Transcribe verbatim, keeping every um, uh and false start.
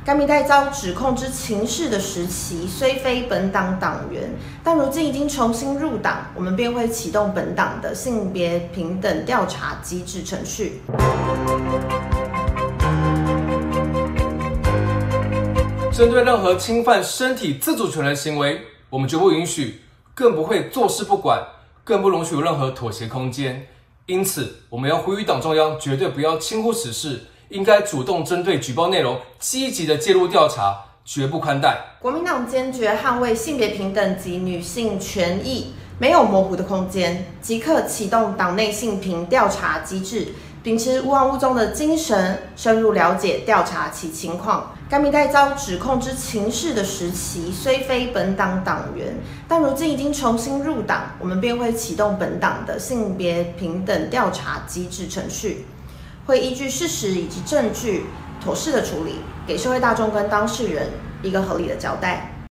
甘明代遭指控之情事的时期，虽非本党党员，但如今已经重新入党，我们便会启动本党的性别平等调查机制程序。 针对任何侵犯身体自主权的行为，我们绝不允许，更不会坐视不管，更不容许有任何妥协空间。因此，我们要呼吁党中央绝对不要轻忽此事。应该主动针对举报内容积极的介入调查，绝不宽待。 国民党坚决捍卫性别平等及女性权益，没有模糊的空间，即刻启动党内性平调查机制，秉持无枉无纵的精神，深入了解调查其情况。甘明代遭指控之情事的时期，虽非本党党员，但如今已经重新入党，我们便会启动本党的性别平等调查机制程序。会依据事实以及证据，妥适的处理，给社会大众跟当事人一个合理的交代。